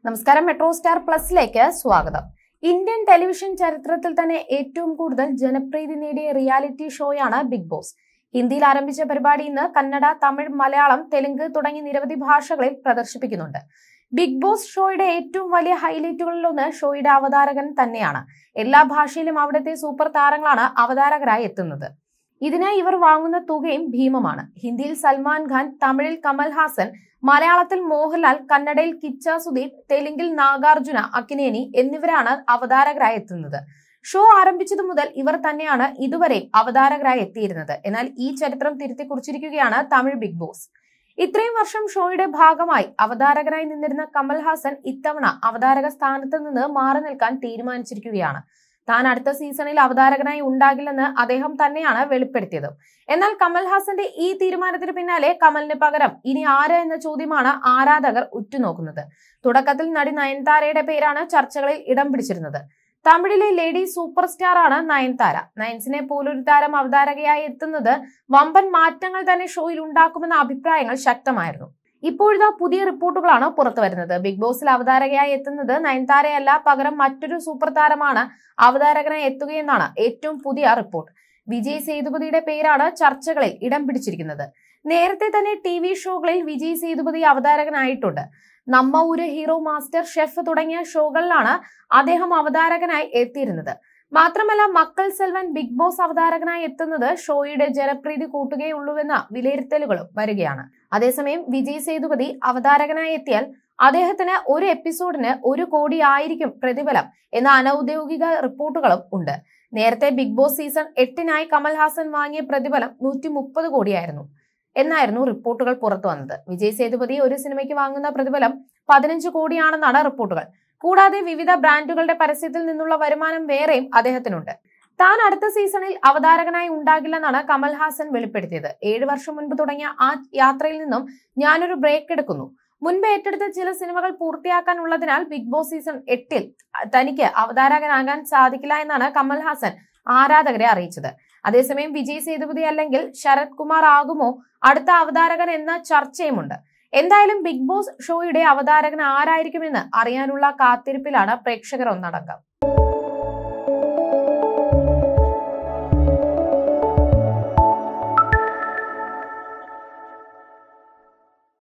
നമസ്കാരം, metro star പ്ലസിലേക്ക് സ്വാഗതം. Indian television ചരിത്രത്തിൽ തന്നെ ഏറ്റവും കൂടുതൽ ജനപ്രീതി നേടിയ റിയാലിറ്റി ഷോയാണ് ബിഗ് ബോസ്. ഹിന്ദിയിൽ ആരംഭിച്ച പരിപാടി ഇന്ന് കന്നഡ, തമിഴ്, മലയാളം, തെലുങ്ക് തുടങ്ങി നിരവധി ഭാഷകളിൽ പ്രദർശിപ്പിക്കുന്നുണ്ട്. ബിഗ് ബോസ് ഷോയുടെ ഏറ്റവും വലിയ ഹൈലൈറ്റുകളിലൊന്ന് ഷോയുടെ അവതാരകൻ തന്നെയാണ്. എല്ലാ ഭാഷയിലും അവിടുത്തെ സൂപ്പർ താരങ്ങളാണ് അവതാരകരായി എത്തുന്നത്. ഇതിനായി ഇവർ വാങ്ങുന്ന തുകയും ഭീമമാണ്. ഹിന്ദിയിൽ സൽമാൻ ഖാൻ, തമിഴിൽ കമൽ ഹാസൻ, മലയാളത്തിൽ മോഹൻലാൽ, കന്നഡയിൽ കിച്ച സുദീപ്, തെലുങ്കിൽ നാഗാർജുന അക്കിനേനി എന്നിവരാണ് അവതാരകരായി എത്തുന്നത്. ഷോ ആരംഭിച്ചതു മുതൽ ഇവർ തന്നെയാണ് ഇതുവരെ അവതാരകരായി എത്തിയിരുന്നത്. എന്നാൽ ഈ ചരിത്രം തിരുത്തി കുറിച്ചിരിക്കുകയാണ് തമിഴ് ബിഗ് ബോസ്. ഇത്രയും വർഷം ഷോയുടെ ഭാഗമായി അവതാരകനായി നിന്നിരുന്ന കമൽ ഹാസൻ ഇത്തവണ അവതാരക സ്ഥാനത്ത് നിന്ന് മാറി നിൽക്കാൻ തീരുമാനിച്ചിരിക്കുകയാണ്. താൻ അടുത്ത സീസണിൽ അവതാരകനായി ഉണ്ടാകില്ലെന്ന് അദ്ദേഹം തന്നെയാണ് വെളിപ്പെടുത്തിയത്. എന്നാൽ കമൽ ഹാസന്റെ ഈ തീരുമാനത്തിന് പിന്നാലെ കമലിന് പകരം ഇനി ആര് എന്ന ചോദ്യമാണ് ആരാധകർ ഉറ്റുനോക്കുന്നത്. തുടക്കത്തിൽ നടി നയൻതാരയുടെ പേരാണ് ചർച്ചകളിൽ ഇടം പിടിച്ചിരുന്നത്. തമിഴിലെ ലേഡി സൂപ്പർ സ്റ്റാർ ആണ് നയൻതാര. നയൻസിനെ പോലൊരു താരം അവതാരകയായി എത്തുന്നത് വമ്പൻ മാറ്റങ്ങൾ തന്നെ ഷോയിൽ ഉണ്ടാക്കുമെന്ന അഭിപ്രായങ്ങൾ ശക്തമായിരുന്നു. ഇപ്പോഴിതാ പുതിയ റിപ്പോർട്ടുകളാണ് പുറത്തു വരുന്നത്. ബിഗ് ബോസിൽ അവതാരകയായി എത്തുന്നത് നയൻതാരയല്ല, പകരം മറ്റൊരു സൂപ്പർ താരമാണ് അവതാരകനായി എത്തുകയെന്നാണ് ഏറ്റവും പുതിയ റിപ്പോർട്ട്. വിജയ് സേതുപതിയുടെ പേരാണ് ചർച്ചകളിൽ ഇടം പിടിച്ചിരിക്കുന്നത്. നേരത്തെ തന്നെ TV ഷോകളിൽ വിജയ് സേതുപതി അവതാരകനായിട്ടുണ്ട്. നമ്മ ഒരു ഹീറോ, മാസ്റ്റർ ഷെഫ് തുടങ്ങിയ ഷോകളിലാണ് അദ്ദേഹം അവതാരകനായി എത്തിയിരുന്നത്. മാത്രമല്ല, മക്കൾ സെൽവൻ ബിഗ് ബോസ് അവതാരകനായി എത്തുന്നത് ഷോയുടെ ജനപ്രീതി കൂട്ടുകയുള്ളൂവെന്ന വിലയിരുത്തലുകളും വരികയാണ്. അതേസമയം വിജയ് സേതുപതി അവതാരകനായി എത്തിയാൽ അദ്ദേഹത്തിന് ഒരു എപ്പിസോഡിന് 1 കോടി ആയിരിക്കും പ്രതിഫലം എന്ന അനൌദ്യോഗിക റിപ്പോർട്ടുകളും ഉണ്ട്. നേരത്തെ Big Boss season 8 Kamal Haasan വാങ്ങിയ പ്രതിഫലം 130 കോടിയായിരുന്നു എന്നായിരുന്നു റിപ്പോർട്ടുകൾ പുറത്തു വന്നത്. വിജയ് സേതുപതി ഒരു സിനിമയ്ക്ക് വാങ്ങുന്ന പ്രതിഫലം 15 കോടിയാണെന്നാണ് റിപ്പോർട്ടുകൾ. കൂടാതെ വിവിധ ബ്രാൻഡുകളുടെ പരസ്യത്തിൽ നിന്നുള്ള വരുമാനം വേറെയും അദ്ദേഹത്തിനുണ്ട്. താൻ അടുത്ത സീസണിൽ അവതാരകനായി ഉണ്ടാകില്ലെന്നാണ് കമൽ ഹാസൻ വെളിപ്പെടുത്തിയത്. 7 വർഷം മുൻപ് തുടങ്ങിയ ആ യാത്രയിൽ നിന്നും ഞാനൊരു ബ്രേക്ക് എടുക്കുന്നു. മുൻപ് ഏറ്റെടുത്ത ചില സിനിമകൾ പൂർത്തിയാക്കാനുള്ളതിനാൽ ബിഗ് ബോസ് സീസൺ 8 തനിക്ക് അവതാരകനാകാൻ സാധിക്കില്ല എന്നാണ് കമൽ ഹാസൻ ആരാധകരെ അറിയിച്ചത്. അതേസമയം വിജയ് സേതുപതി അല്ലെങ്കിൽ ശരത് കുമാർ ആകുമോ അടുത്ത അവതാരകൻ എന്ന ചർച്ചയുമുണ്ട്. എന്തായാലും ബിഗ് ബോസ് ഷോയുടെ അവതാരകൻ ആരായിരിക്കുമെന്ന് അറിയാനുള്ള കാത്തിരിപ്പിലാണ് പ്രേക്ഷകർ ഒന്നടങ്കം.